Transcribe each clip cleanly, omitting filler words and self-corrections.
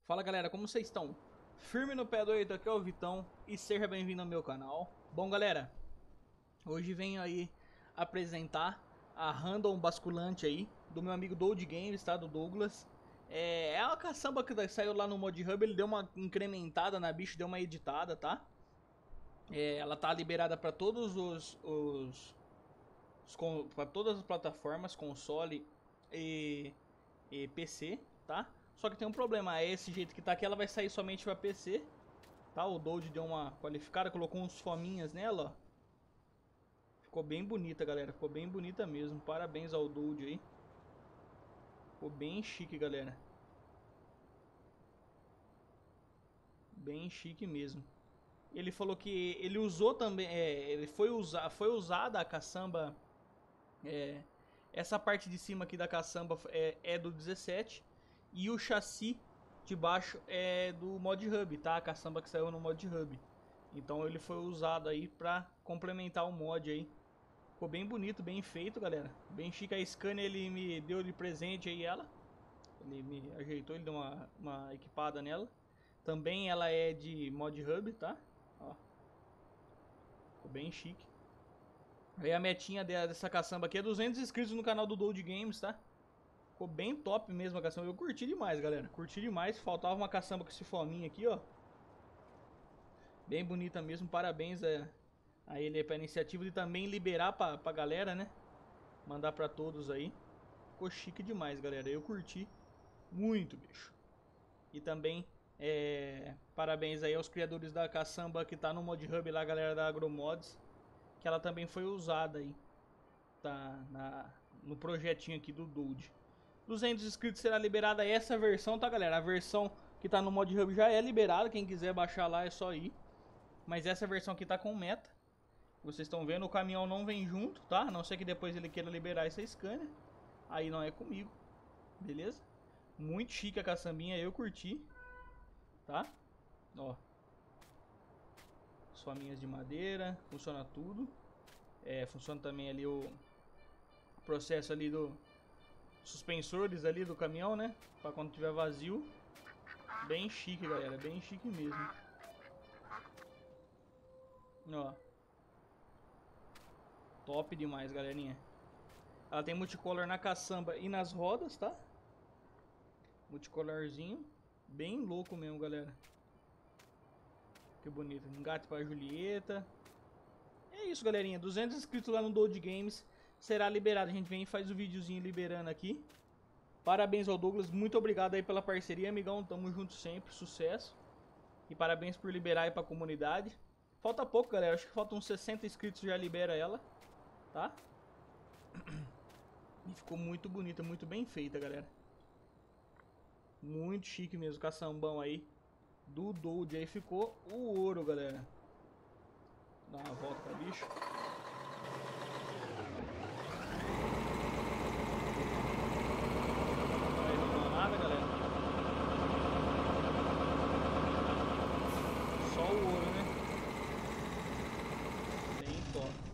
Fala galera, como vocês estão? Firme no pé do oito, aqui é o Vitão e seja bem-vindo ao meu canal. Bom galera, hoje venho aí apresentar a random basculante aí do meu amigo Dold Games, tá? Do Douglas. É uma caçamba que saiu lá no Mod Hub, ele deu uma incrementada na bicha, deu uma editada, tá? Ela tá liberada para todos para todas as plataformas, console e PC, tá? Só que tem um problema, é esse jeito que tá aqui, ela vai sair somente para PC, tá? O Doge deu uma qualificada, colocou uns fominhas nela, ó. Ficou bem bonita, galera, ficou bem bonita mesmo. Parabéns ao Doge aí. Ficou bem chique, galera. Bem chique mesmo. Ele falou que ele usou também, ele foi usada a caçamba, é, essa parte de cima aqui da caçamba é do 17 e o chassi de baixo é do Mod Hub, tá? A caçamba que saiu no Mod Hub. Então ele foi usado aí pra complementar o mod aí. Ficou bem bonito, bem feito, galera. Bem chique. A Scania ele me deu de presente aí ela. Ele me ajeitou, ele deu uma equipada nela. Também ela é de Mod Hub, tá? Ó. Ficou bem chique. Aí a metinha dessa caçamba aqui é 200 inscritos no canal do Dold Games, tá? Ficou bem top mesmo a caçamba. Eu curti demais, galera. Curti demais. Faltava uma caçamba com esse fominho aqui, ó. Bem bonita mesmo. Parabéns a ele pela iniciativa de também liberar pra galera, né? Mandar pra todos aí. Ficou chique demais, galera. Eu curti muito, bicho. E também parabéns aí aos criadores da caçamba que tá no Mod Hub lá, galera da Agromods. Que ela também foi usada aí. Tá no projetinho aqui do Dude. 200 inscritos será liberada essa versão, tá galera? A versão que tá no Mod Hub já é liberada, quem quiser baixar lá é só ir. Mas essa versão aqui tá com meta. Vocês estão vendo, o caminhão não vem junto, tá? A não ser que depois ele queira liberar essa Scania. Aí não é comigo, beleza? Muito chique a caçambinha, eu curti, tá? Ó, sominhas de madeira, funciona tudo. Funciona também ali o processo ali do suspensores ali do caminhão, né? Pra quando tiver vazio. Bem chique, galera, bem chique mesmo. Ó, top demais, galerinha. Ela tem multicolor na caçamba e nas rodas, tá? Multicolorzinho. Bem louco mesmo, galera. Que bonito. Um gato pra Julieta. É isso, galerinha. 200 inscritos lá no Dold Games. Será liberado. A gente vem e faz o videozinho liberando aqui. Parabéns ao Douglas. Muito obrigado aí pela parceria, amigão. Tamo junto sempre. Sucesso. E parabéns por liberar aí pra comunidade. Falta pouco, galera. Acho que faltam uns 60 inscritos, já libera ela. Tá? E ficou muito bonita, muito bem feita, galera. Muito chique mesmo, caçambão aí do Dold. Aí ficou o ouro, galera. Dá uma volta pra bicho. Não vai nada, galera. Só o ouro, né? Bem top.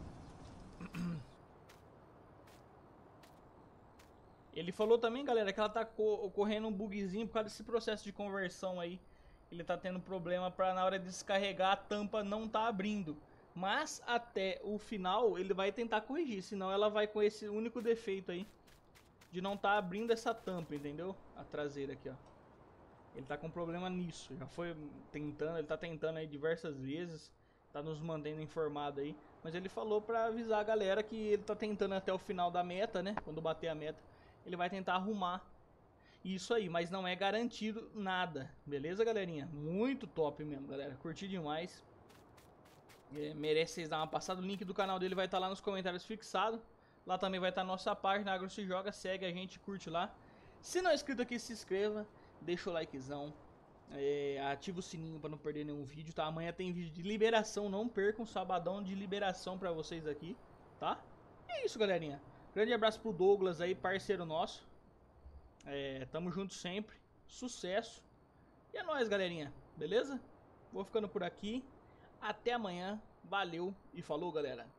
Ele falou também, galera, que ela tá ocorrendo um bugzinho por causa desse processo de conversão aí. Ele tá tendo problema para na hora de descarregar a tampa não tá abrindo. Mas até o final ele vai tentar corrigir, senão ela vai com esse único defeito aí de não tá abrindo essa tampa, entendeu? A traseira aqui, ó. Ele tá com problema nisso, já foi tentando, ele tá tentando aí diversas vezes, tá nos mantendo informado aí, mas ele falou pra avisar a galera que ele tá tentando até o final da meta, né? Quando bater a meta, ele vai tentar arrumar isso aí, mas não é garantido nada, beleza, galerinha? Muito top mesmo, galera, curti demais. Merece vocês dar uma passada, o link do canal dele vai estar lá nos comentários fixado. Lá também vai estar a nossa página, Agro Se Joga, segue a gente, curte lá. Se não é inscrito aqui, se inscreva, deixa o likezão, ativa o sininho para não perder nenhum vídeo, tá? Amanhã tem vídeo de liberação, não percam, sabadão de liberação para vocês aqui, tá? E é isso, galerinha. Grande abraço pro Douglas aí, parceiro nosso. Tamo junto sempre, sucesso. E é nóis, galerinha, beleza? Vou ficando por aqui. Até amanhã, valeu e falou, galera.